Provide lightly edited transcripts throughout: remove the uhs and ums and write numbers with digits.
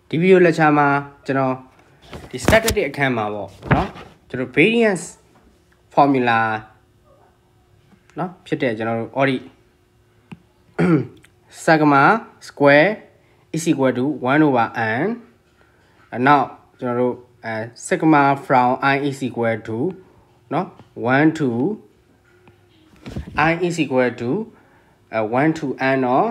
ဒီဗီဒီယိုလက်ချာမှာကျွန်တော်ဒီ statistic အခန်းမှာပေါ့နော်ကျွန်တော် variance formula နော်ဖြစ်တဲ့ကျွန်တော်တို့ audit sigma square is equal to 1 over n နောက်ကျွန်တော်တို့sigma from I is equal to နော်1 to I is equal to 1 to n နော်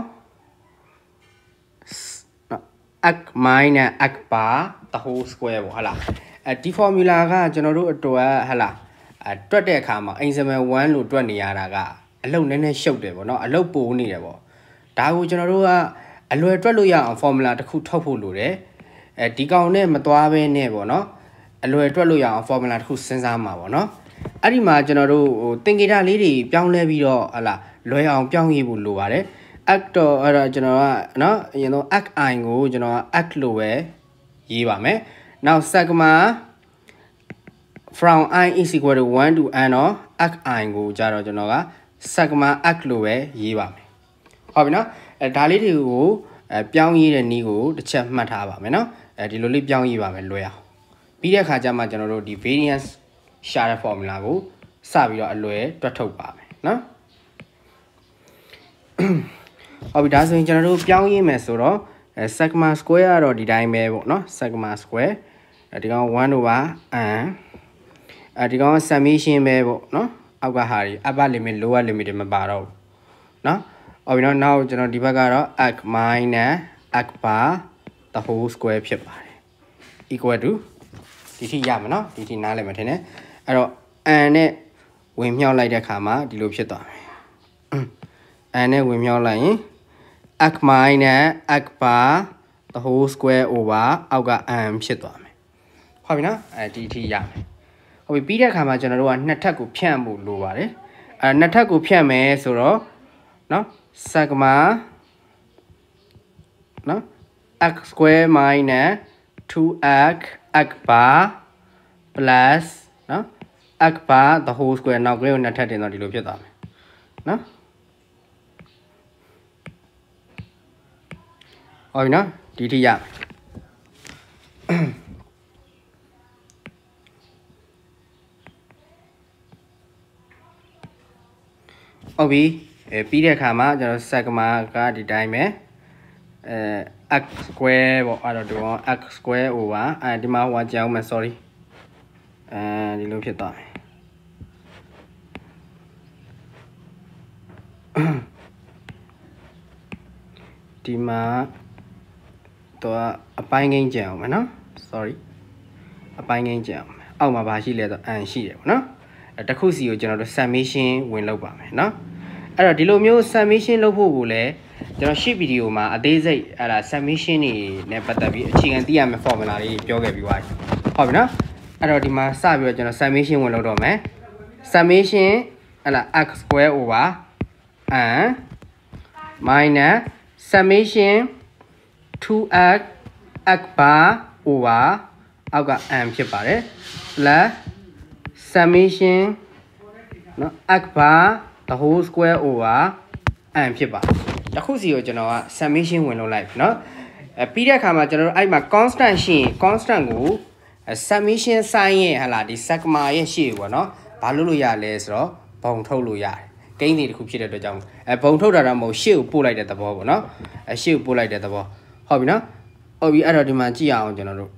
x minus x bar the whole square ပေါ့ဟုတ်လားဒီ formula ကကျွန်တော်တို့အတွက်ဟုတ်လားတွက်တဲ့အခါမှာ example 1လို့တွက်နေရတာကအလုပ်နည်းနည်းရှုပ်တယ်ပေါ့နော်အလုပ်ပိုနေတယ်ပေါ့ဒါကိုကျွန်တော်တို့ကအလွယ်တွက်လို့ရအောင် formula တစ်ခုထုတ်ဖို့လိုတယ်ဒီကောင်နဲ့မသွားဘဲနဲ့ပေါ့နော်အလွယ်တွက်လို့ရအောင် formula တစ်ခုစဉ်းစားမှာပေါ့နော်အဲ့ဒီမှာကျွန်တော်တို့သင်္ကေတလေးတွေပြောင်းလဲပြီးတော့ဟုတ်လားလွယ်အောင်ပြောင်းရေးဖို့လိုပါတယ်x တော့အဲ့တော့ကျွန်တော်ကနော်အရင်ဆုံး xi ကိုကျွန်တော်က x လို့ပဲရေးပါမယ်နောက် sigma from I is equal to 1 to n တော့ xi ကိုကြတော့ကျွန်တော်က sigma x လို့ပဲရေးပါမယ်ဟုတ်ပြီနော်ဒါလေးတွေကိုပြောင်းရေးတဲ့နည်းကိုတစ်ချက်မှတ်ထားပါမယ်နော်ဒီလိုလေးပြောင်းရေးပါမယ်လွယ်အောင်ပြီးတဲ့အခါကျမှကျွန်တော်တို့ဒီ variance ရှာတဲ့ formula ကိုစပြီးတော့အလွယ်တွက်ထုတ်ပါမယ်နော်ဟုတ်ပြီဒါဆိုရင်ကျွန်တော်တို့ပြောင်းရေးမယ်ဆိုတော့sigma square ကတော့ဒီတိုင်းပဲပေါ့နော် sigma square ဒီကောင်1 over n ဒီကောင် summation ပဲပေါ့နော်အောက်ကဟာတွေ upper limit lower limit တွေမပါတော့ဘူးနော်ဟုတ်ပြီနော်နောက်ကျွန်တော်ဒီဘက်ကတော့ x minus x bar the whole square ဖြစ်ပါတယ် equal to ဒီထိရမှာနော်ဒီထိနားလည်မှာထင်တယ်အဲ့တော့ n နဲ့ဝင်မြောက်လိုက်တဲ့အခါမှာဒီလိုဖြစ်သွားမယ်n နဲ့ဝင်မြောက်လိုက်ရင်x minus x bar the whole square over အောက်က n ဖြစ်သွားမယ်ဟုတ်ပြီနော်ဒီအထိရမယ်ဟုတ်ပြီပြီးတဲ့အခါမှာကျွန်တော်တို့ကနှစ်ထပ်ကိုဖြန့်ဖို့လိုပါတယ်နှစ်ထပ်ကိုဖြန့်မယ်ဆိုတော့နော် sigma နော် x square minus 2x x bar plus နော် x bar the whole square နောက်ကလေးကိုနှစ်ထပ်တင်တော့ဒီလိုဖြစ်သွားမယ်နော်ဟုတ်ပြီနော်ဒီထိရဟုတ်ပြီပြီးတဲ့အခါမှာကျွန်တော် sigma ကဒီတိုင်းပဲx square ပေါ့အဲ့တော့ဒီကောင် x square over ဒီမှာဟိုကြောင်းမယ် sorry ဒီလိုဖြစ်သွားမယ်ဒီမှာတော့အပိုင်းငိမ့်ကြအောင်မယ်နော် sorry အပိုင်းငိမ့်ကြအောင်အောက်မှာဘာရှိလဲဆို n ရှိတယ်ပေါ့နော်တခုစီကိုကျွန်တော်တို့ summation ဝင်လုပ်ပါမယ်နော်အဲ့တော့ဒီလိုမျိုး summation လုပ်ဖို့ကိုလည်းကျွန်တော်ရှေ့ဗီဒီယိုမှာအသေးစိတ်အဲ့ဒါ summation တွေနဲ့ပတ်သက်ပြီးအခြေခံသိရမယ့် formula လေးပြောခဲ့ပြီးသွားပြီဟုတ်ပြီနော်အဲ့တော့ဒီမှာစပြီးတော့ကျွန်တော် summation ဝင်လုပ်တော့မယ် summation အဲ့ဒါ x square over n minus summation 2x x bar over အောက်က n ဖြစ်ပါတယ် plus summation နော် x bar the whole square over n ဖြစ်ပါတယ်တစ်ခုစီကိုကျွန်တော်က summation ဝင်လုပ်လိုက်ပြီနော်ပြီးတဲ့အခါမှာကျွန်တော်တို့အဲ့မှာ constant ရှိရင် constant ကို summation sign ရဲ့ဟာလာဒီ sigma ရဲ့ရှေ့ပေါ့နော်ဘာလို့လို့ရလဲဆိုတော့ဘုံထုတ်လို့ရတယ်ကိန်းတွေတစ်ခုဖြစ်တဲ့အတွက်ကြောင့်ဘုံထုတ်တာတော့မဟုတ်ရှေ့ကိုပို့လိုက်တဲ့သဘောပေါ့နော်ရှေ့ကိုပို့လိုက်တဲ့သဘောဟုတ်ပြီနော်ဟုတ်ပြီအဲ့တော့ဒီမှာကြည့်အောင်ကျွန်တော်တို့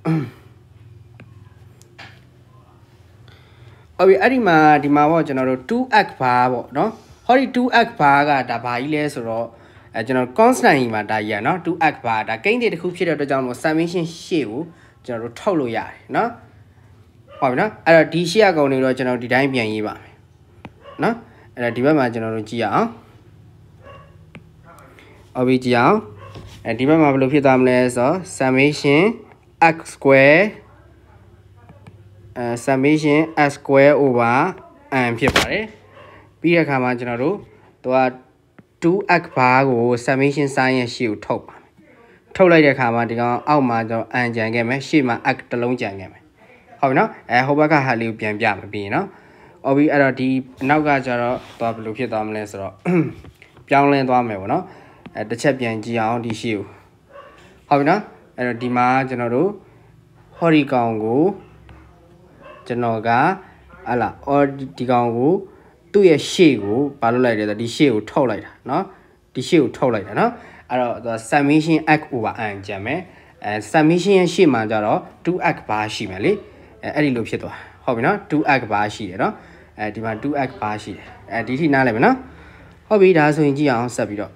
ဟုတ်ပြီအဲ့ဒီမှာပေါ့ကျွန်တော်တို့ 2x bar ပေါ့နော်ဟောဒီ 2x bar ကဒါဘာကြီးလဲဆိုတော့ကျွန်တော် constant ကြီးမှာဒါကြီးရနော် 2x bar ဒါကိန်းတွေတစ်ခုဖြစ်တဲ့အတွက်ကြောင့်မို့ summation ရှေ့ကိုကျွန်တော်တို့ထုတ်လို့ရတယ်နော်ဟုတ်ပြီနော်အဲ့တော့ဒီရှေ့အကောင်တွေတော့ကျွန်တော်ဒီတိုင်းပြန်ရေးပါမယ်နော်အဲ့ဒါဒီဘက်မှာကျွန်တော်တို့ကြည့်ရအောင်ဟုတ်ပြီကြည့်အောင်ဒီဘက်မှာဘယ်လိုဖြစ်သွားမလဲဆိုတော့ summation x square summation x square over n ဖြစ်ပါတယ်ပြီးတဲ့အခါမှာကျွန်တော်တို့သူက 2x bar ကို summation sign ရဲ့ရှေ့ကိုထုတ်ပါမယ်ထုတ်လိုက်တဲ့အခါမှာဒီကောင်အောက်မှာကျွန်တော် n ကြံခဲ့မယ်ရှေ့မှာ x တစ်လုံးကြံခဲ့မယ်ဟုတ်ပြီနော်ဟိုဘက်ကဟာလေးကိုပြန်ပြမယ်ပြီးရင်နော်ဟုတ်ပြီအဲ့တော့ဒီအနောက်ကကျတော့သွားဘယ်လိုဖြစ်သွားမလဲဆိုတော့ပြောင်းလဲသွားမယ်ပေါ့နော်တစ်ချက်ပြန်ကြည့်အောင်ဒီရှေ့ကိုဟုတ်ပြီနော်ဒီမှာကျွန်တော်တို့ဟော်ဒီကောင်ကိုကျွန်တော်ကဟလာအော်ဒီကောင်ကိုသူ့ရဲ့ရှေ့ကိုဘာလုပ်လိုက်လဲဆိုတော့ဒီရှေ့ကိုထုတ်လိုက်တာเนาะဒီရှေ့ကိုထုတ်လိုက်တာเนาะအဲ့တော့ summation x over n ကျန်မယ်summation ရဲ့ရှေ့မှာကျတော့ 2x ဘာရှိမယ်လေအဲ့ဒီလိုဖြစ်သွားဟုတ်ပြီเนาะ 2x ဘာရှိတယ်เนาะဒီမှာ 2x ဘာရှိတယ်ဒီထိနားလည်မယ်เนาะဟုတ်ပြီဒါဆိုရင်ကြည့်အောင်ဆက်ပြီးတော့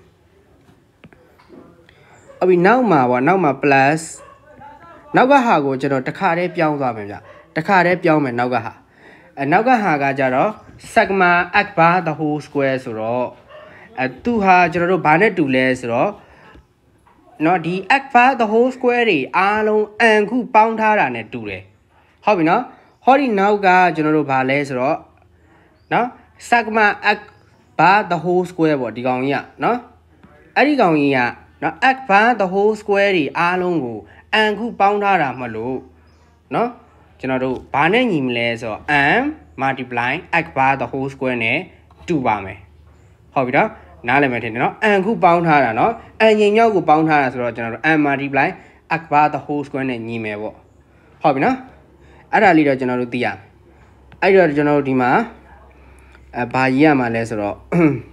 ဟုတ်ပြီနောက်မှာပေါ့နောက်မှာ plus နောက်ကဟာကိုကျွန်တော်တစ်ခါတည်းပြောင်းသွားမယ်ဗျတစ်ခါတည်းပြောင်းမယ်နောက်ကဟာနောက်ကဟာကကြတော့ sigma x bar the whole square ဆိုတော့သူဟာကျွန်တော်တို့ဘာနဲ့တူလဲဆိုတော့เนาะဒီ x bar the whole square တွေအားလုံး n ခုပေါင်းထားတာနဲ့တူတယ်ဟုတ်ပြီเนาะဟောဒီနောက်ကကျွန်တော်တို့ဘာလဲဆိုတော့เนาะ sigma x bar the whole square ပေါ့ဒီကောင်ကြီးอ่ะเนาะအဲ့ဒီကောင်ကြီးอ่ะเนาะ x bar the whole square တွေအားလုံးကို n ခုပေါင်းထားတာမလို့เนาะကျွန်တော်တို့ဘာနဲ့ညီမလဲဆိုတော့ n multiply x bar the whole square နဲ့တူပါမယ်ဟုတ်ပြီနော်နားလည်မယ်ထင်တယ်နော် n ခုပေါင်းထားတာနော် n ညီမြောက်ကိုပေါင်းထားတာဆိုတော့ကျွန်တော်တို့ n multiply x bar the whole square နဲ့ညီမယ်ပေါ့ဟုတ်ပြီနော်အဲ့ဒါလေးတော့ကျွန်တော်တို့သိရမယ်အဲ့တော့ကျွန်တော်တို့ဒီမှာဘာရေးရမှာလဲဆိုတော့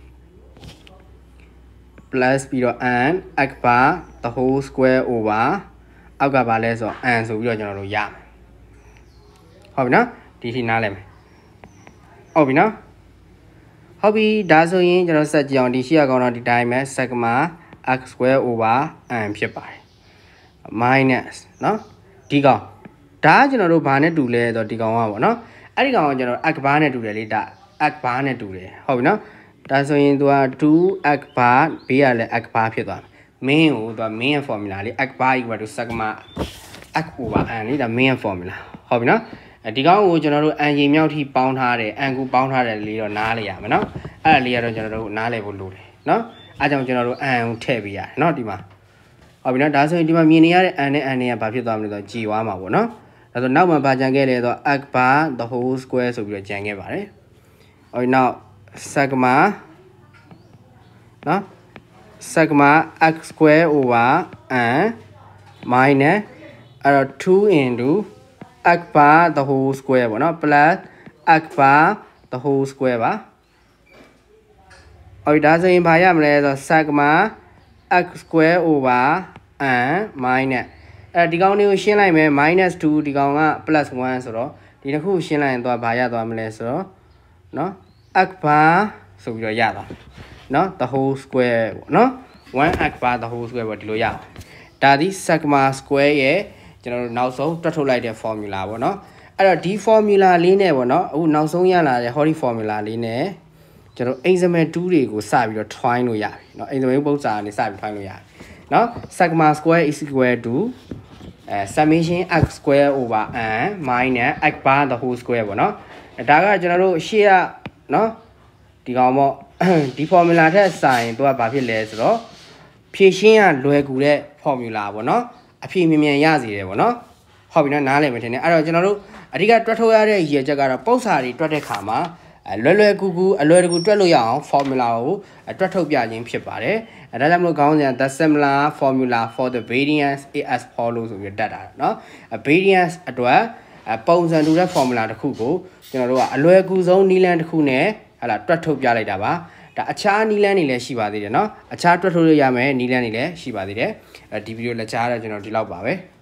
plus ပြီးတော့ n x bar the whole square over အောက်ကဘာလဲဆိုတော့ n ဆိုပြီးတော့ကျွန်တော်တို့ရမယ်ဟုတ်ပြီနော်ဒီထိနားလည်မယ်ဟုတ်ပြီနော်ဟုတ်ပြီဒါဆိုရင်ကျွန်တော်ဆက်ကြည့်အောင်ဒီရှိရကောင်တော့ဒီတိုင်းပဲ sigma x square over n ဖြစ်ပါတယ် minus နော်ဒီကောင်ဒါကကျွန်တော်တို့ဘာနဲ့တူလဲဆိုတော့ဒီကောင်ကပေါ့နော်အဲ့ဒီကောင်ကကျွန်တော် x bar နဲ့တူတယ်လေဒါ x bar နဲ့တူတယ်ဟုတ်ပြီနော်ဒါဆိုရင်သူက 2x bar ဘေးကလည်း x bar ဖြစ်သွားမယ် main ကိုသူက main formula လေ x bar equal to sigma x over n လေဒါ main formula ဟုတ်ပြီနော်ဒီကောင်ကိုကျွန်တော်တို့ n ရေမြောက်ထိပေါင်းထားတယ် n ကိုပေါင်းထားတယ်လေးတော့နားလေရမယ်နော်အဲ့ဒါလေးကတော့ကျွန်တော်တို့နားလေဖို့လိုတယ်နော်အားကြောင့်ကျွန်တော်တို့ n ကိုထည့်ပေးရတယ်နော်ဒီမှာဟုတ်ပြီနော်ဒါဆိုရင်ဒီမှာမြင်နေရတဲ့ n နဲ့ n နဲ့ကဘာဖြစ်သွားမလဲဆိုတော့ကြည်သွားမှာပေါ့နော်ဒါဆိုနောက်မှာဘာကြံခဲ့လဲဆိုတော့ x bar the whole square ဆိုပြီးတော့ကြံခဲ့ပါတယ်ဟုတ်ပြီနောက် sigma နော် sigma x square over n minus အဲ့တော့2 into x bar the whole square ပေါ့နော် plus x bar the whole square ပါဟုတ်ပြီဒါဆိုရင်ဘာရမလဲဆိုတော့ sigma x square over n minus ဒီကောင်လေးကိုရှင်းလိုက်မယ် minus 2ဒီကောင်က plus 1ဆိုတော့ဒီတစ်ခုရှင်းလိုက်ရင်တော့ဘာရသွားမလဲဆိုတော့နော် x bar ဆိုပြီးတော့ရသွားနော် the whole square ပေါ့နော် 1x bar the whole square ပေါ့ဒီလိုရဒါဒီ sigma square ရဲ့ကျွန်တော်တို့နောက်ဆုံးတွက်ထုတ်လိုက်တဲ့ formula ပေါ့နော်အဲ့တော့ဒီ formula လေးနဲ့ပေါ့နော်အခုနောက်ဆုံးရလာတဲ့ hori formula လေးနဲ့ကျွန်တော် example 2တွေကိုစပြီးတော့ twine လို့ရပြီเนาะ example ပုဒ်စာကနေစပြီး twine လို့ရပြီเนาะ sigma square is equal to summation x square over n minus x bar the whole square ပေါ့နော်ဒါကကျွန်တော်တို့ရှေ့ကเนาะဒီကောင်ပေါ့ဒီ formula ထက်စာရင်သူကဘာဖြစ်လဲဆိုတော့ဖြည့်ရှင်းရလွယ်ကူတဲ့ formula ပေါ့နော်အဖြေမြန်မြန်ရစီတယ်ပေါ့နော်ဟုတ်ပြီနော်နားလည်မယ်ထင်တယ်အဲ့တော့ကျွန်တော်တို့အဓိကတွက်ထုတ်ရတဲ့ရည်ရွယ်ချက်ကတော့ပု္ပ္ပစာတွေတွက်တဲ့ခါမှာလွယ်လွယ်ကူကူအလွယ်တကူတွက်လို့ရအောင် formula ကိုတွက်ထုတ်ပြခြင်းဖြစ်ပါတယ်ဒါကြောင့်မလို့ခေါင်းစဉ် the similar formula for the variance is as follows ဆိုပြီးတက်တာเนาะ variance အတွက်ပုံစံတူတဲ့ formula တစ်ခုကိုကျွန်တော်တို့ကအလွယ်ကူဆုံးနည်းလမ်းတစ်ခုနဲ့ဟာလာတွက်ထုတ်ပြလိုက်တာပါဒါအခြားနည်းလမ်းတွေလည်းရှိပါသေးတယ်เนาะအခြားတွက်ထုတ်လို့ရမယ်နည်းလမ်းတွေလည်းရှိပါသေးတယ်ဒီဗီဒီယိုလက်ချားတော့ကျွန်တော်ဒီလောက်ပါပဲ